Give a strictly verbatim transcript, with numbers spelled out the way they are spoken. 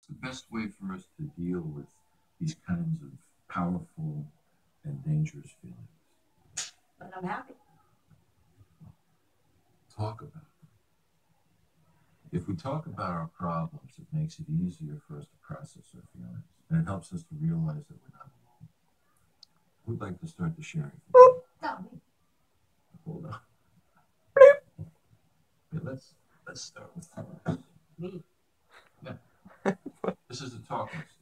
the best way for us to deal with these kinds of powerful and dangerous feelings? But I'm happy. Talk about them. If we talk about our problems, it makes it easier for us to process our feelings, and it helps us to realize that we're not alone. Who'd like to start the sharing? Tell me. Hold on. Okay, let's let's start with Thomas. Me. Yeah. This is a talk list.